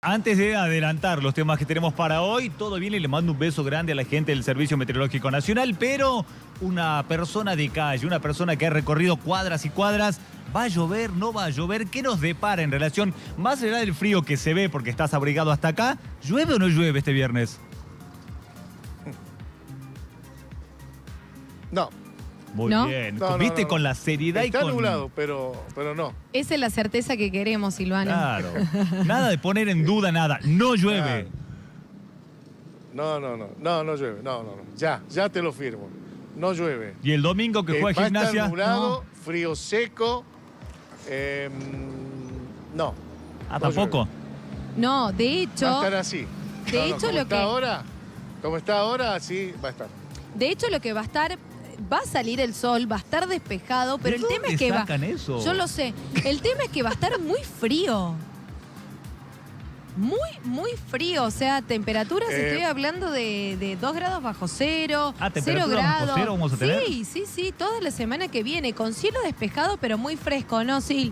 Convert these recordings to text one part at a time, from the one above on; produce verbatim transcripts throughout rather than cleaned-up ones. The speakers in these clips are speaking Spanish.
Antes de adelantar los temas que tenemos para hoy, todo bien y le mando un beso grande a la gente del Servicio Meteorológico Nacional, pero una persona de calle, una persona que ha recorrido cuadras y cuadras, ¿va a llover? ¿No va a llover? ¿Qué nos depara en relación, más allá del frío que se ve porque estás abrigado hasta acá, ¿llueve o no llueve este viernes? No. Muy ¿No? bien. No, no, Viste no. con la seriedad Está y con... nublado, pero, pero no. Esa es la certeza que queremos, Silvano. Claro. Nada de poner en duda nada. No llueve. No, no, no. No, no llueve. No, no, no. Ya, ya te lo firmo. No llueve. Y el domingo que Eh, juega va a Gimnasia... estar nublado, No. frío seco. Eh, no. Ah, no ¿tampoco? llueve. No, de Va a hecho, estar así. de No, no, hecho como lo está que ahora, como está ahora, así va a estar. de hecho lo que va a estar, va a salir el sol, va a estar despejado, pero ¿De el tema dónde es que va. sacan eso? Yo lo sé. El tema es que va a estar muy frío. Muy, muy frío. O sea, temperaturas, Eh, estoy hablando de, de dos grados bajo cero, Ah, cero ¿temperatura bajo grados. cero vamos a tener? Sí, sí, sí, toda la semana que viene, con cielo despejado, pero muy fresco, ¿no, Sil?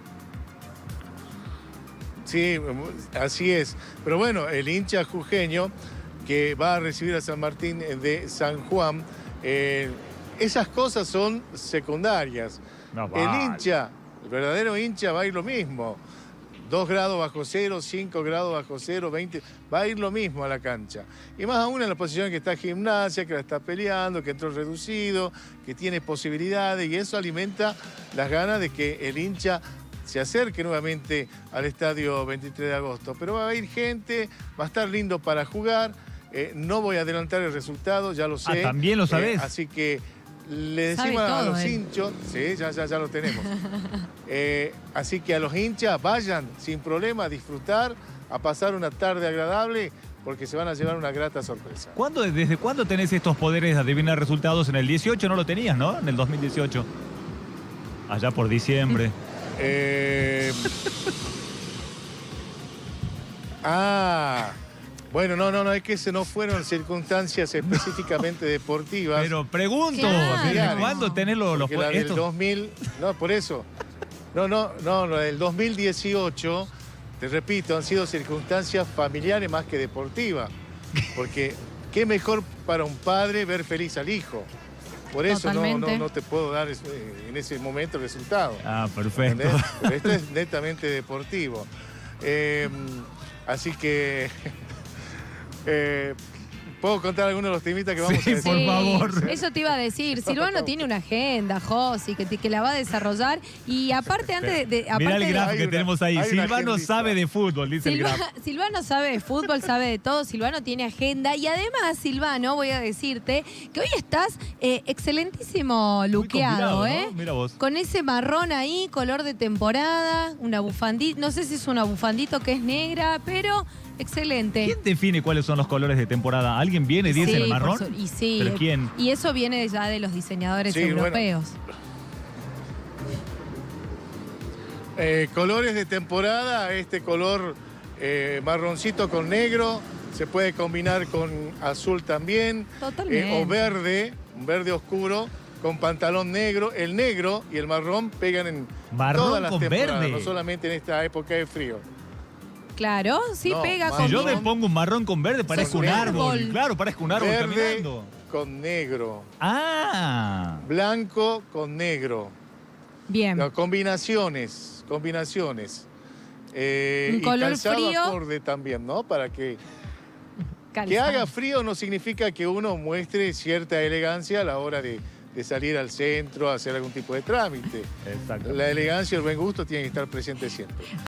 Sí, así es. Pero bueno, el hincha jujeño que va a recibir a San Martín de San Juan, eh, esas cosas son secundarias. No, El vale. hincha, el verdadero hincha va a ir lo mismo. dos grados bajo cero, cinco grados bajo cero, veinte, va a ir lo mismo a la cancha. Y más aún en la posición que está Gimnasia, que la está peleando, que entró reducido, que tiene posibilidades, y eso alimenta las ganas de que el hincha se acerque nuevamente al estadio veintitrés de agosto. Pero va a ir gente, va a estar lindo para jugar. Eh, no voy a adelantar el resultado, ya lo sé. Ah, ¿también lo sabés? Eh, así que le Sabe decimos a todo, los él. hinchos, sí, ya, ya, ya lo tenemos. Eh, así que a los hinchas vayan sin problema a disfrutar, a pasar una tarde agradable, porque se van a llevar una grata sorpresa. ¿Cuándo, ¿Desde cuándo tenés estos poderes de adivinar resultados? En el dieciocho no lo tenías, ¿no? En el dos mil dieciocho. Allá por diciembre. Eh... ah, bueno, no, no, no, es que ese no fueron circunstancias específicamente deportivas. Pero pregunto, Claro. ¿desde cuándo tenés los... los Porque la del estos- dos mil, no, por eso. No, no, no, la del dos mil dieciocho, te repito, han sido circunstancias familiares más que deportivas. Porque qué mejor para un padre ver feliz al hijo. Por eso no, no, no te puedo dar eh, en ese momento el resultado. Ah, perfecto. ¿Entendés? Pero esto es netamente deportivo. Eh, así que... eh, ¿puedo contar algunos de los temitas que vamos Sí, a decir? por favor. Eso te iba a decir. Silvano tiene una agenda, Josi, que, te- que la va a desarrollar. Y aparte, antes de. de- Mirá aparte el de- grafo Hay que una- tenemos ahí. hay una Silvano agendita. sabe de fútbol, dice el Silva- grafo. Silvano sabe de fútbol, sabe de todo. Silvano tiene agenda. Y además, Silvano, voy a decirte que hoy estás eh, excelentísimo luqueado, combinado, ¿eh? ¿no? Mira vos. Con ese marrón ahí, color de temporada, una bufandita. No sé si es una bufandito que es negra, pero excelente. ¿Quién define cuáles son los colores de temporada? ¿Alguien viene y dice Sí, el por marrón? su- y sí. ¿Pero quién? Y eso viene ya de los diseñadores Sí, bueno. europeos. Eh, colores de temporada, este color eh, marroncito con negro, se puede combinar con azul también. Totalmente. Eh, o verde, un verde oscuro, con pantalón negro. El negro y el marrón pegan en Marrón todas las con temporadas, verde. no solamente en esta época de frío. Claro, sí No, pega más con Si yo me Marrón. pongo un marrón con verde, parezco un Con árbol. árbol. Claro, parezco un árbol Verde caminando. con negro, Ah. blanco con negro. Bien. No, combinaciones, combinaciones. Eh, Un y color calzado frío. acorde también, ¿no? Para que... Que Calzado. haga frío no significa que uno muestre cierta elegancia a la hora de, de salir al centro a hacer algún tipo de trámite. Exacto. La elegancia y el buen gusto tienen que estar presentes siempre.